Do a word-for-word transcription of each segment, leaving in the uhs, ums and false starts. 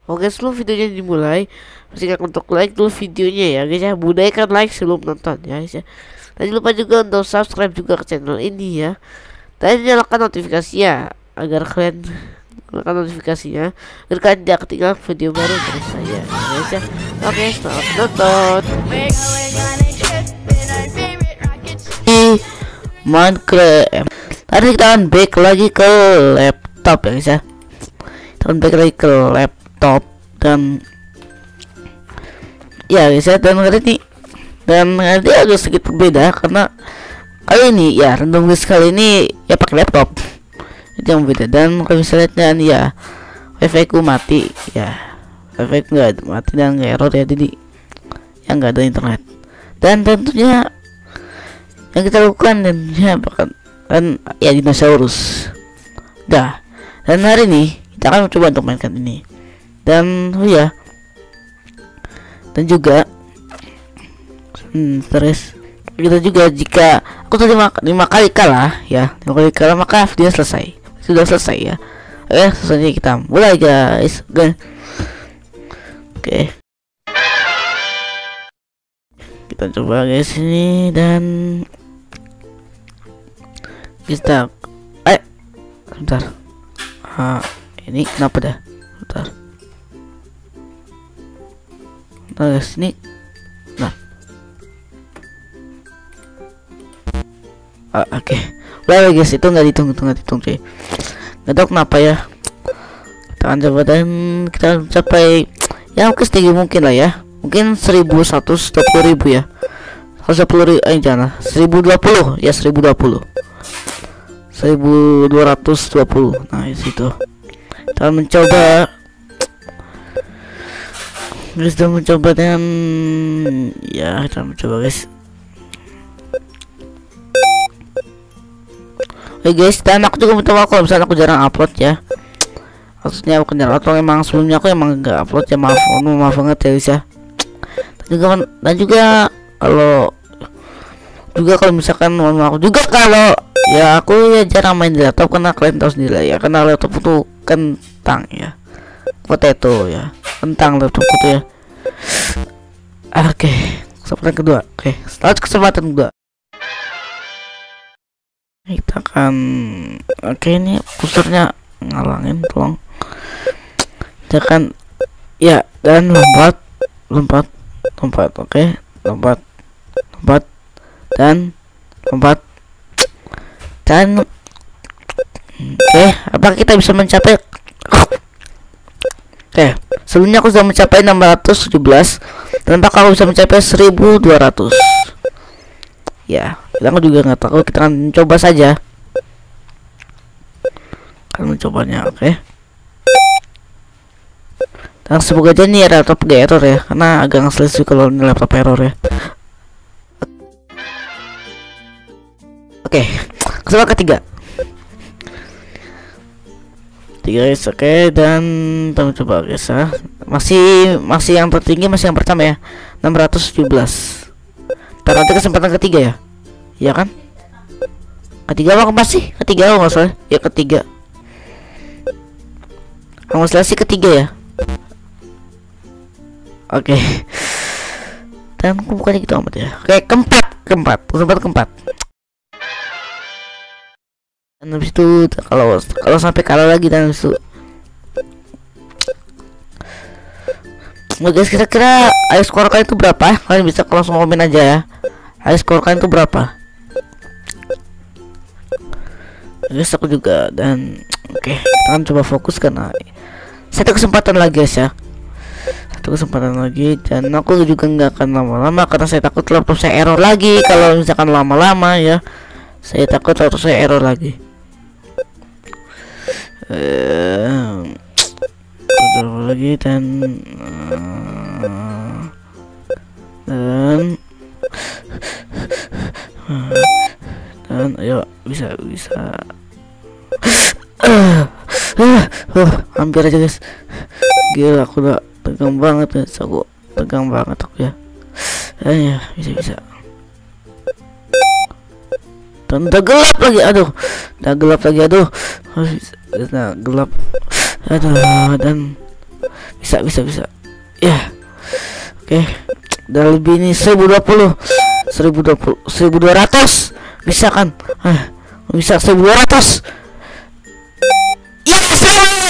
Oke, sebelum videonya dimulai, pastikan untuk like dulu videonya ya guys ya. Budaykan like sebelum nonton ya guys ya. Dan jangan lupa juga untuk subscribe juga ke channel ini ya. Dan nyalakan notifikasinya agar kalian nyalakan notifikasinya agar kalian tidak ketinggalan video baru dari saya ya guys ya. Oke, selamat nonton. Minecraft. Tadi kita akan back lagi ke laptop ya guys ya. Kita akan back lagi ke laptop dan ya guys ya, dan kali ini dan kali ini agak sedikit berbeda karena kali ini ya random guys, kali ini ya pakai laptop itu yang beda. Dan kalau misalnya lihat ya wifi ku mati ya, wifi ku nggak mati dan nggak error ya, jadi yang nggak ada internet. Dan tentunya yang kita lakukan dan ya bahkan kan ya dinosaurus dah. Dan hari ini kita akan mencoba untuk mainkan ini. Dan oh ya, dan juga hmm, terus kita juga jika aku tadi lima, lima kali kalah ya, lima kali kalah maka video selesai, sudah selesai ya. Oke, selesai kita mulai guys. Oke, oke, kita coba guys ini dan kita eh sebentar. Ah, ini kenapa dah? Bentar. Bentar guys, ini. Nah. Ah, oke. Okay. Udah guys, itu nggak dihitung, itu nggak dihitung cuy. Nggak tahu kenapa ya. Kita akan coba dan kita mencapai ya mungkin setinggi mungkin lah ya. Mungkin seribu seratus dua puluh ribu ya. seratus dua puluh ribu, eh jangan. seribu dua puluh ya, seribu dua puluh. seribu dua ratus dua puluh. Nah, itu. Kita mencoba. Kita mencoba dan ya kita mencoba guys. Oke guys, dan aku juga minta maaf kalau misalnya aku jarang upload ya. Maksudnya aku jarang upload, emang sebelumnya aku emang nggak upload ya, maaf, maaf banget ya guys ya. Dan juga dan juga kalau juga kalau misalkan mohon maaf juga kalau ya aku ya jarang main di laptop karena kalian tahu sendiri ya, karena laptop itu kentang ya, potato ya, kentang laptop itu ya. Oke, kesempatan kedua. Oke, setelah kesempatan kedua kita akan oke, ini pusernya ngalangin, tolong jangan ya. Dan lompat lompat lompat oke, lompat lompat dan lompat dan oke, apakah kita bisa mencapai? Oke, sebelumnya aku sudah mencapai enam ratus tujuh belas dan apakah aku bisa mencapai seribu dua ratus ya, kita juga nggak tahu, kita akan coba saja, akan mencobanya. Oke, dan semoga aja nih laptop gak error ya, karena agak ngeselin kalau ini laptop error ya. Oke, kesempatan ketiga tiga guys. Oke, dan kita coba guys ya. Masih masih yang tertinggi, masih yang pertama ya, enam ratus tujuh belas. Ntar nanti kesempatan ketiga ya, iya kan? Ketiga apa masih? Ketiga apa masalah? Ya ketiga. Masalah sih ketiga ya. Oke. Dan bukannya gitu amat ya. Oke, keempat, keempat, keempat, keempat. Dan habis itu kalau kalau sampai kalah lagi dan habis itu nah guys, kira-kira ayo skor kalian itu berapa? Kalian bisa langsung komen aja ya. Ayo skor kalian itu berapa? Guys, aku juga dan oke, okay, kita akan coba fokus karena satu kesempatan lagi guys ya. Satu kesempatan lagi dan aku juga nggak akan lama-lama karena saya takut laptop saya error lagi kalau misalkan lama-lama ya. Saya takut laptop saya error lagi. Uh, coba lagi dan uh, dan uh, dan ayo bisa bisa uh, uh, uh, hampir aja guys, gila aku udah tegang banget guys, aku tegang banget aku ya. Eh, ya bisa bisa dan udah gelap lagi, aduh udah gelap lagi, aduh nah gelap, aduh dan bisa bisa bisa ya. Oke, udah lebih nih. Seribu dua puluh, seribu dua puluh, seribu dua ratus bisa kan? Ah, bisa seribu dua ratus. Yes,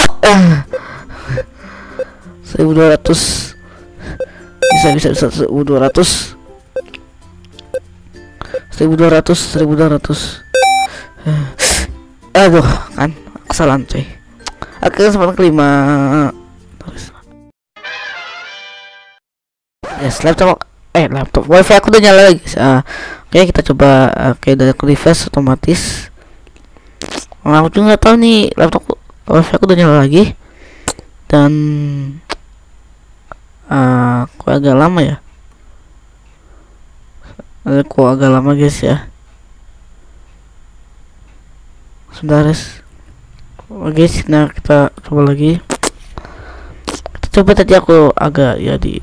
seribu dua ratus bisa bisa bisa seribu dua ratus, seribu dua ratus, seribu dua ratus. Aduh, kan kesalahan coy. Akhirnya kesempatan kelima. Yes, laptop eh laptop wifi aku udah nyala lagi. Uh, oke, kita coba. Oke, dari refresh otomatis. Nah, aku juga nggak tahu nih laptop wifi aku udah nyala lagi. Dan uh, kok agak lama ya? Ada kok agak lama guys ya. Sebentar guys. Oke, nah kita coba lagi. Kita coba tadi aku agak ya di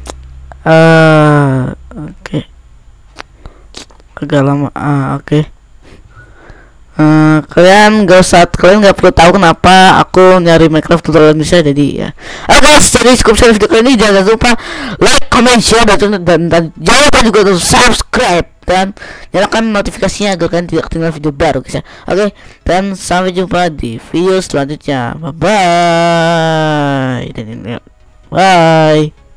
uh, oke okay. agak lama. Ah, oke okay. Uh, kalian gak usah, kalian gak perlu tahu kenapa aku nyari Minecraft tutorial Indonesia. Jadi ya, oke guys, jadi cukup sampai video kali ini. Jangan lupa like, comment, share, dan, dan, dan jangan lupa juga untuk subscribe dan nyalakan notifikasinya agar kalian tidak ketinggalan video baru guys ya. Oke, dan sampai jumpa di video selanjutnya. Bye bye. Bye.